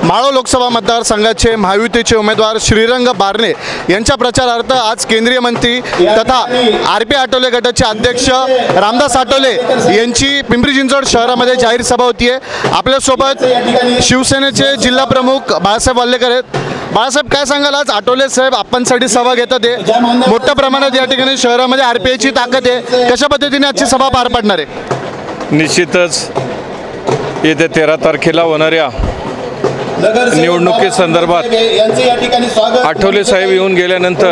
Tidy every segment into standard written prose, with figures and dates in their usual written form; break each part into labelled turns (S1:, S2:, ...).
S1: माळो लोकसभा मतदारसंघाचे महायुतीचे उमेदवार श्रीरंग बारणे यांच्या प्रचारार्थ आज केंद्रीय मंत्री तथा आरपी आठवले गटाचे अध्यक्ष रामदास आठवले यांची पिंपरी चिंचवड शहरामध्ये जाहीर सभा होती आहे। आपल्यासोबत शिवसेनेचे जिल्हा प्रमुख बाळासाहेब वाल्लेकर आहेत। बाळासाहेब, काय सांगाल, आज आठवले साहेब आपणसाठी सभा घेतात आहे, मोठ्या प्रमाणात या ठिकाणी शहरामध्ये आरपीआयची ताकद आहे, कशा पद्धतीने आजची सभा पार पडणार आहे?
S2: निश्चितच येत्या 13 तारखेला होणाऱ्या निवडणुकीसंदर्भात आठवले साहेब येऊन गेल्यानंतर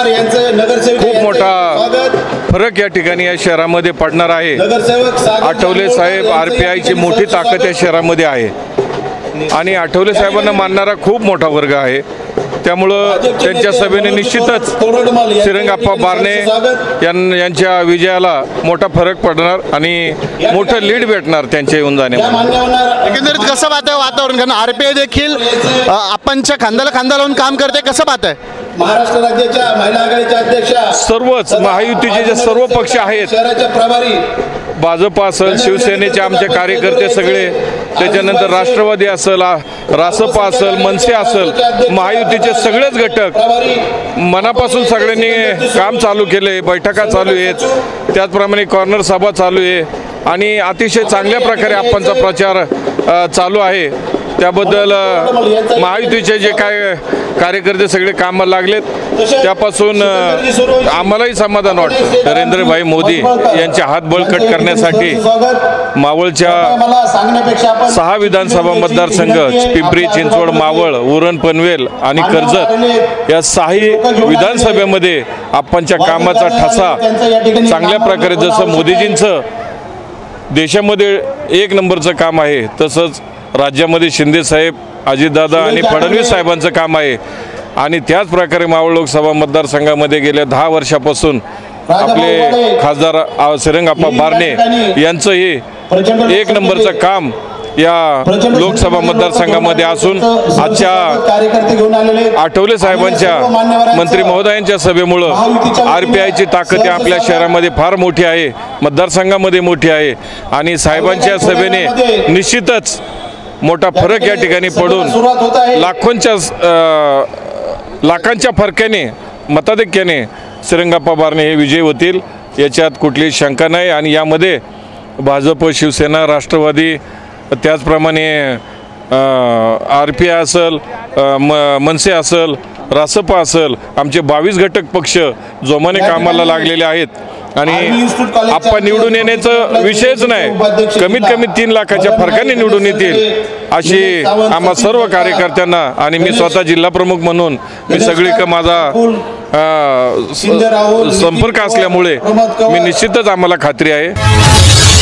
S2: खूप मोठा फरक या ठिकाणी या शहरामध्ये पडणार आहे। आठवले साहेब आरपीआयची मोठी ताकद या शहरामध्ये आहे आणि आठवले साहेबांना मानणारा खूप मोठा वर्ग आहे। त्यामुळं त्यांच्या सभेने निश्चितच श्रीरंगाप्पा बारणे यांच्या विजयाला मोठा फरक पडणार आणि मोठं लीड भेटणार त्यांच्या येऊन जाण्यामुळे।
S1: एकंदरीत कसं पाहताय वातावरण, कारण आरपीआय देखील आपणच्या खांद्याला खांदा लावून काम करते, कसं पाहताय?
S3: महाराष्ट्र राज्याच्या महिला आघाडीच्या अध्यक्षा,
S2: सर्वच महायुतीचे जे सर्व पक्ष आहेत,
S3: शहराच्या प्रभारी,
S2: भाजप असेल, शिवसेनेचे आमचे कार्यकर्ते सगळे, त्याच्यानंतर राष्ट्रवादी असेल, रासप असेल, मनसे असेल, महायुतीचे सगळेच घटक मनापासून सगळ्यांनी काम चालू केले, बैठका चालू आहेत, त्याचप्रमाणे कॉर्नर सभा चालू आहे आणि अतिशय चांगल्या प्रकारे आपणचा प्रचार चालू आहे। त्याबद्दल महायुतीचे जे काय कार्यकर्ते सगळे कामाला लागलेत त्यापासून आम्हालाही समाधान वाटतं। नरेंद्रभाई मोदी यांचे हात बळकट करण्यासाठी मावळच्या 6 विधानसभा मतदारसंघ पिंपरी चिंचवड, मावळ, उरण, पनवेल आणि कर्जत या 6 विधानसभेमध्ये आपणच्या कामाचा ठसा चांगल्या प्रकारे, जसं मोदीजींचं देशामध्ये 1 नंबरचं काम आहे तसंच राज्यामध्ये शिंदे साहेब, अजितदादा आणि फडणवीस साहेबांचं काम आहे आणि त्याच प्रकारे मावळ लोकसभा मतदारसंघामध्ये गेल्या 10 वर्षापासून आपले खासदार श्रीरंगाप्पा बारणे यांचं हे 1 नंबरचं काम या लोकसभा मतदारसंघामध्ये असून आजच्या आठवले साहेबांच्या मंत्री महोदयांच्या सभेमुळं आरपीआयची ताकद आपल्या शहरामध्ये फार मोठी आहे, मतदारसंघामध्ये मोठी आहे आणि साहेबांच्या सभेने निश्चितच मोठा फरक या ठिकाणी पडून लाखांच्या फरकाने, मताधिक्याने श्रीरंगाप्पा बारणे हे विजयी होतील, याच्यात कुठलीही शंका नाही। आणि यामध्ये भाजप, शिवसेना, राष्ट्रवादी, त्याचप्रमाणे आरपीआय असेल, मनसे असेल, रासप असेल, आमचे 22 घटक पक्ष जोमाने कामाला लागलेले आहेत आणि आपण निवडून येण्याचा विषयच नाही, कमीत कमी 3 लाखाच्या फरकाने निवडून येतील अशी आम्हा सर्व कार्यकर्त्यांना आणि मी स्वतः जिल्हा प्रमुख म्हणून मी सगळीकडे माझा संपर्क असल्यामुळे मी निश्चितच आम्हाला खात्री आहे।